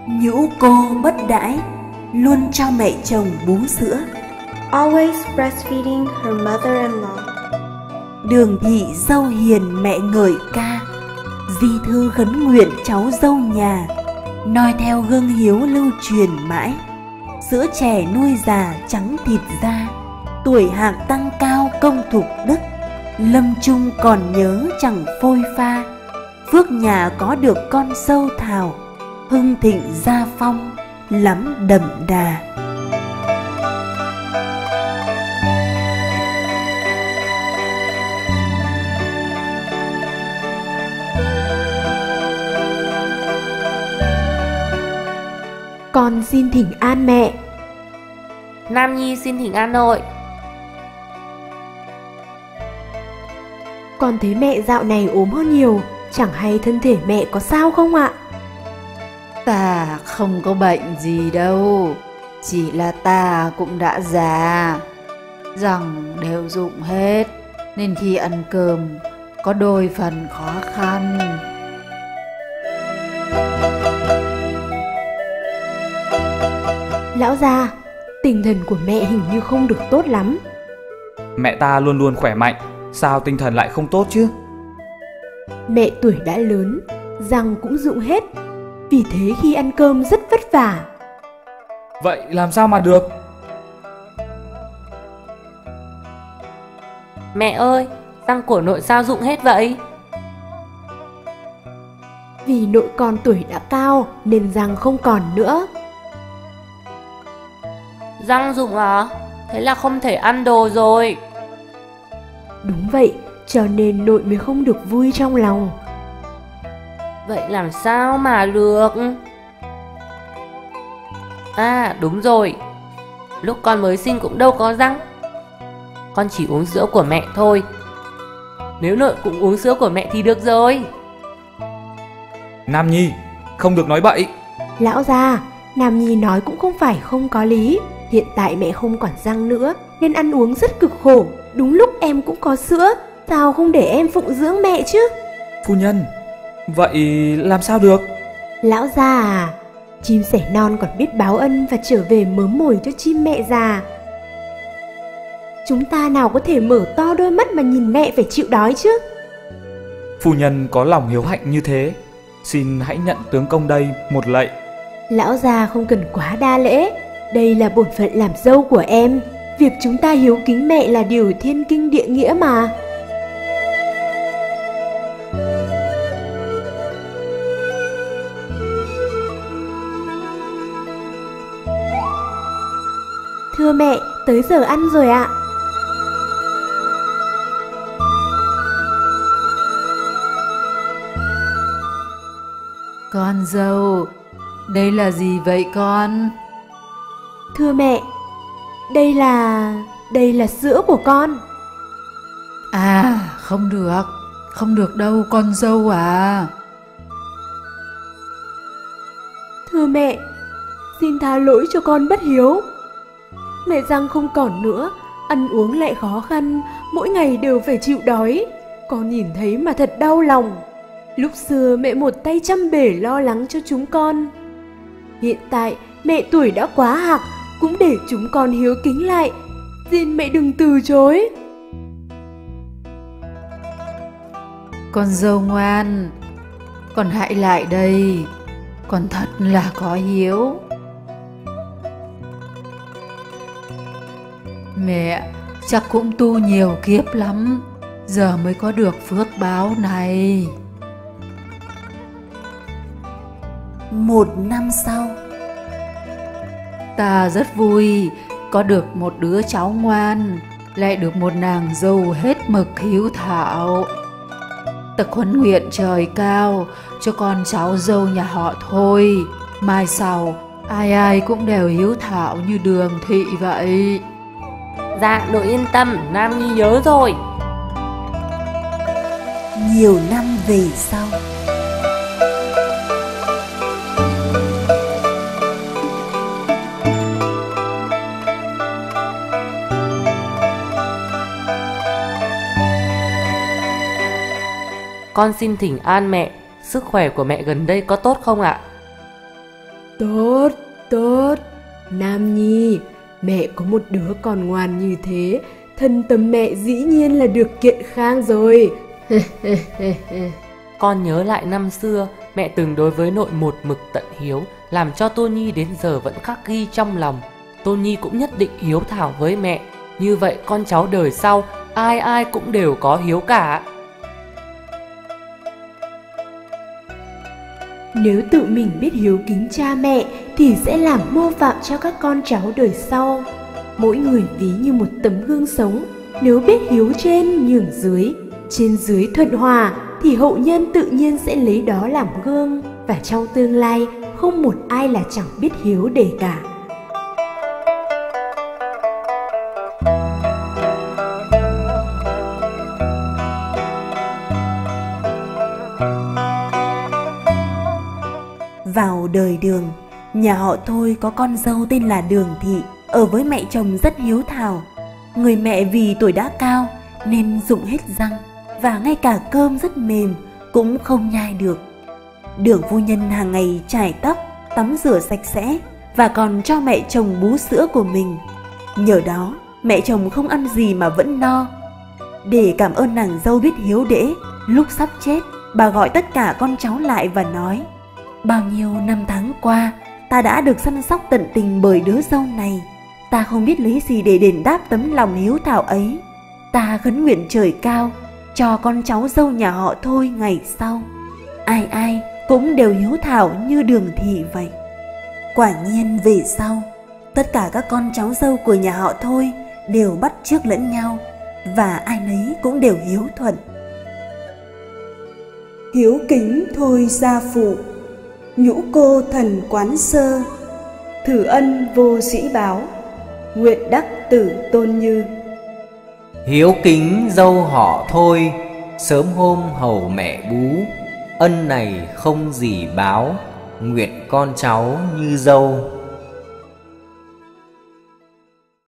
Nhũ cô bất đãi, luôn cho mẹ chồng bú sữa. Always breastfeeding her mother-in-law. Đường thị dâu hiền mẹ ngợi ca, di thư khấn nguyện cháu dâu nhà, noi theo gương hiếu lưu truyền mãi. Sữa trẻ nuôi già trắng thịt da, tuổi hạng tăng cao công thục đức. Lâm chung còn nhớ chẳng phôi pha, phước nhà có được con dâu thảo, hưng thịnh gia phong lắm đậm đà. Con xin thỉnh an mẹ. Nam Nhi xin thỉnh an nội. Con thấy mẹ dạo này ốm hơn nhiều, chẳng hay thân thể mẹ có sao không ạ? Ta không có bệnh gì đâu, chỉ là ta cũng đã già, răng đều rụng hết, nên khi ăn cơm có đôi phần khó khăn. Lão già, tinh thần của mẹ hình như không được tốt lắm. Mẹ ta luôn luôn khỏe mạnh, sao tinh thần lại không tốt chứ? Mẹ tuổi đã lớn, răng cũng rụng hết, vì thế khi ăn cơm rất vất vả. Vậy làm sao mà được? Mẹ ơi, răng của nội sao rụng hết vậy? Vì nội con tuổi đã cao nên răng không còn nữa. Răng rụng à? Thế là không thể ăn đồ rồi. Đúng vậy, cho nên nội mới không được vui trong lòng. Vậy làm sao mà được? À đúng rồi, lúc con mới sinh cũng đâu có răng. Con chỉ uống sữa của mẹ thôi. Nếu nội cũng uống sữa của mẹ thì được rồi. Nam Nhi, không được nói bậy. Lão già, Nam Nhi nói cũng không phải không có lý. Hiện tại mẹ không còn răng nữa nên ăn uống rất cực khổ. Đúng lúc em cũng có sữa, sao không để em phụng dưỡng mẹ chứ? Phu nhân, vậy làm sao được? Lão già à, chim sẻ non còn biết báo ân và trở về mớm mồi cho chim mẹ già. Chúng ta nào có thể mở to đôi mắt mà nhìn mẹ phải chịu đói chứ? Phu nhân có lòng hiếu hạnh như thế, xin hãy nhận tướng công đây một lạy. Lão già không cần quá đa lễ, đây là bổn phận làm dâu của em. Việc chúng ta hiếu kính mẹ là điều thiên kinh địa nghĩa mà. Thưa mẹ, tới giờ ăn rồi ạ. Con dâu, đây là gì vậy con? Thưa mẹ, đây là sữa của con. À, không được đâu con dâu à. Thưa mẹ, xin tha lỗi cho con bất hiếu. Mẹ răng không còn nữa, ăn uống lại khó khăn, mỗi ngày đều phải chịu đói. Con nhìn thấy mà thật đau lòng. Lúc xưa mẹ một tay chăm bể lo lắng cho chúng con. Hiện tại mẹ tuổi đã quá hạc, cũng để chúng con hiếu kính lại. Xin mẹ đừng từ chối. Con dâu ngoan, con hãy lại đây, con thật là có hiếu. Mẹ chắc cũng tu nhiều kiếp lắm, giờ mới có được phước báo này. 1 năm sau, ta rất vui có được một đứa cháu ngoan, lại được một nàng dâu hết mực hiếu thảo. Ta khấn nguyện trời cao cho con cháu dâu nhà họ Thôi, mai sau ai ai cũng đều hiếu thảo như Đường thị vậy. Dạ nội yên tâm, Nam Nhi nhớ rồi. nhiều năm về sau. Con xin thỉnh an mẹ, sức khỏe của mẹ gần đây có tốt không ạ? Tốt, tốt. Nam Nhi, mẹ có một đứa còn ngoan như thế, thân tâm mẹ dĩ nhiên là được kiện khang rồi. Con nhớ lại năm xưa, mẹ từng đối với nội một mực tận hiếu, làm cho Tôn Nhi đến giờ vẫn khắc ghi trong lòng. Tôn Nhi cũng nhất định hiếu thảo với mẹ, như vậy con cháu đời sau ai ai cũng đều có hiếu cả. Nếu tự mình biết hiếu kính cha mẹ thì sẽ làm mô phạm cho các con cháu đời sau. Mỗi người ví như một tấm gương sống, nếu biết hiếu trên nhường dưới, trên dưới thuận hòa thì hậu nhân tự nhiên sẽ lấy đó làm gương, và trong tương lai không một ai là chẳng biết hiếu để cả. Vào đời Đường, nhà họ Thôi có con dâu tên là Đường Thị, ở với mẹ chồng rất hiếu thảo. Người mẹ vì tuổi đã cao nên rụng hết răng, và ngay cả cơm rất mềm cũng không nhai được. Đường phu nhân hàng ngày chải tóc, tắm rửa sạch sẽ và còn cho mẹ chồng bú sữa của mình. Nhờ đó mẹ chồng không ăn gì mà vẫn no. Để cảm ơn nàng dâu biết hiếu đễ, lúc sắp chết bà gọi tất cả con cháu lại và nói: bao nhiêu năm tháng qua ta đã được săn sóc tận tình bởi đứa dâu này, ta không biết lấy gì để đền đáp tấm lòng hiếu thảo ấy. Ta khấn nguyện trời cao cho con cháu dâu nhà họ Thôi ngày sau ai ai cũng đều hiếu thảo như Đường Thị vậy. Quả nhiên về sau tất cả các con cháu dâu của nhà họ Thôi đều bắt chước lẫn nhau, và ai nấy cũng đều hiếu thuận. Hiếu kính thôi gia phụ, nhũ cô thần quán sơ, thử ân vô sĩ báo, nguyện đắc tử tôn như. Hiếu kính dâu họ Thôi, sớm hôm hầu mẹ bú, ân này không gì báo, nguyện con cháu như dâu.